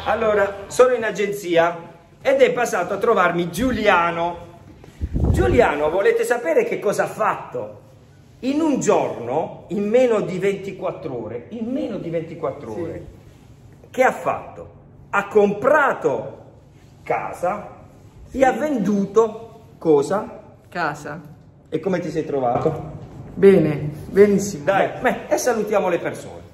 Allora, sono in agenzia ed è passato a trovarmi Giuliano. Giuliano, volete sapere che cosa ha fatto? In un giorno, in meno di 24 ore, Sì. che ha fatto? Ha comprato casa e ha venduto cosa? Casa. E come ti sei trovato? Bene, benissimo. Dai, e salutiamo le persone.